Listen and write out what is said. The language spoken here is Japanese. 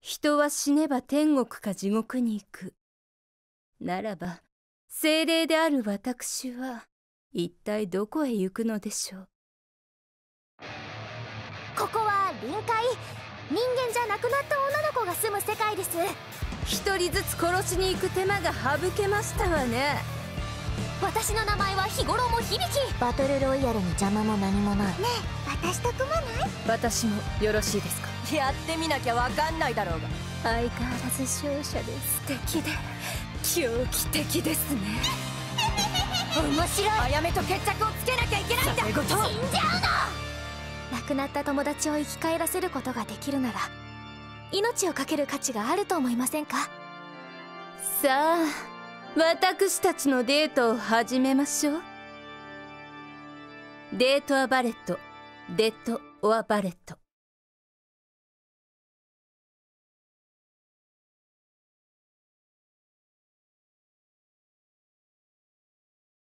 人は死ねば天国か地獄に行く。ならば、精霊である私は、一体どこへ行くのでしょう。 ここは臨海。人間じゃなくなった女の子が住む世界です。 一人ずつ殺しに行く手間が省けましたわね。 私の名前は日頃も響き。バトルロイヤルに邪魔も何もない。ねえ、私と組まない？ 私もよろしいですか？ やってみなきゃわかんないだろうが。 相変わらず勝者で素敵で狂気的ですね。 面白い。 あやめと決着をつけなきゃいけないんだ。 死んじゃうの。亡くなった友達を生き返らせることができるなら、命を懸ける価値があると思いませんか？ さあ、私たちのデートを始めましょう。デートアバレット、デッド・オア・バレット。